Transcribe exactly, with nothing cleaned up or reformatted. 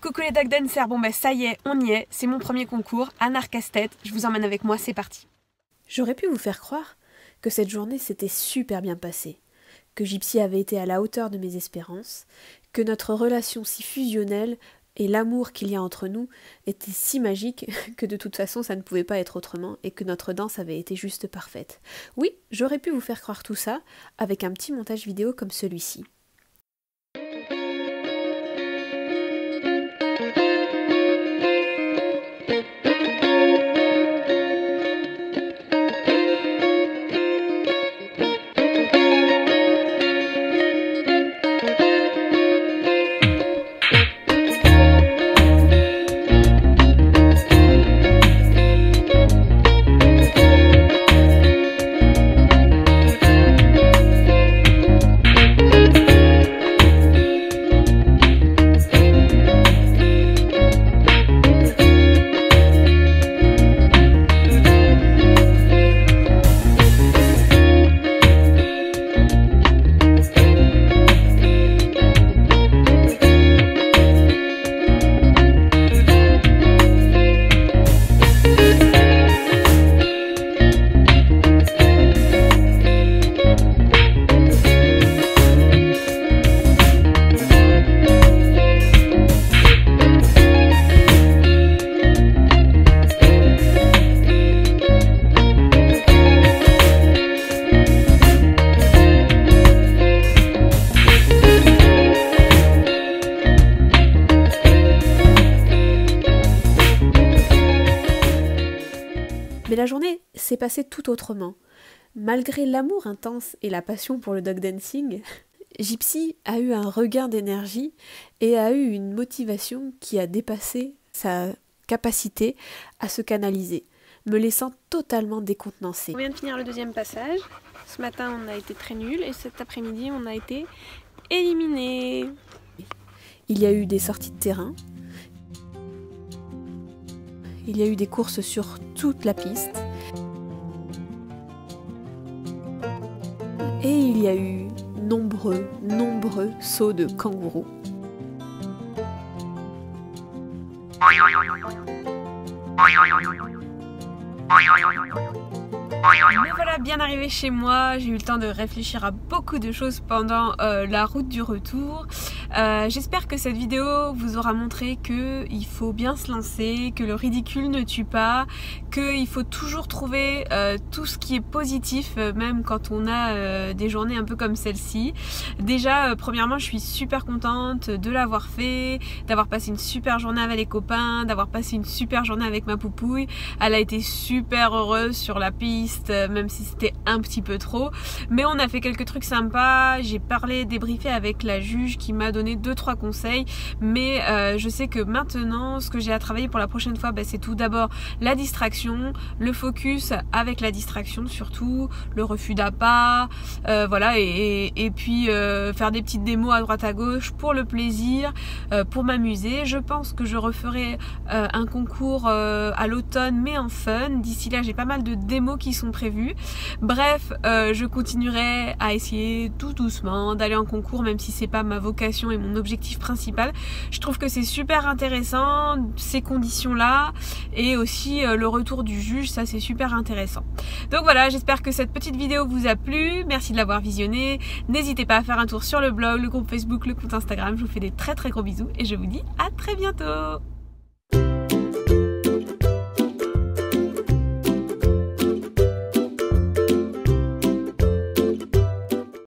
Coucou les dog dancers, bon bah ça y est, on y est, c'est mon premier concours, Anar Casse-Tête, je vous emmène avec moi, c'est parti. J'aurais pu vous faire croire que cette journée s'était super bien passée, que Gypsy avait été à la hauteur de mes espérances, que notre relation si fusionnelle et l'amour qu'il y a entre nous était si magique que de toute façon ça ne pouvait pas être autrement et que notre danse avait été juste parfaite. Oui, j'aurais pu vous faire croire tout ça avec un petit montage vidéo comme celui-ci. Mais la journée s'est passée tout autrement. Malgré l'amour intense et la passion pour le dog dancing, Gypsy a eu un regain d'énergie et a eu une motivation qui a dépassé sa capacité à se canaliser, me laissant totalement décontenancée. On vient de finir le deuxième passage. Ce matin on a été très nuls et cet après-midi on a été éliminés. Il y a eu des sorties de terrain. Il y a eu des courses sur toute la piste. Et il y a eu nombreux, nombreux sauts de kangourous. Me voilà bien arrivée chez moi, j'ai eu le temps de réfléchir à beaucoup de choses pendant euh, la route du retour. Euh, J'espère que cette vidéo vous aura montré qu'il faut bien se lancer, que le ridicule ne tue pas, qu'il faut toujours trouver euh, tout ce qui est positif, euh, même quand on a euh, des journées un peu comme celle-ci. Déjà, euh, premièrement, je suis super contente de l'avoir fait, d'avoir passé une super journée avec les copains, d'avoir passé une super journée avec ma poupouille. Elle a été super heureuse sur la piste, même si c'était un petit peu trop. Mais on a fait quelques trucs sympas, j'ai parlé, débriefé avec la juge qui m'a donné deux trois conseils, mais euh, je sais que maintenant ce que j'ai à travailler pour la prochaine fois, bah, c'est tout d'abord la distraction, le focus avec la distraction surtout, le refus d'appât, euh, voilà, et, et, et puis euh, faire des petites démos à droite à gauche pour le plaisir, euh, pour m'amuser. Je pense que je referai euh, un concours euh, à l'automne mais en fun. D'ici là j'ai pas mal de démos qui sont prévues. Bref, euh, je continuerai à essayer tout doucement d'aller en concours, même si c'est pas ma vocation et mon objectif principal. Je trouve que c'est super intéressant ces conditions là, et aussi euh, le retour du juge, ça c'est super intéressant. Donc voilà, j'espère que cette petite vidéo vous a plu, merci de l'avoir visionnée. N'hésitez pas à faire un tour sur le blog, le groupe Facebook, le compte Instagram. Je vous fais des très très gros bisous et je vous dis à très bientôt.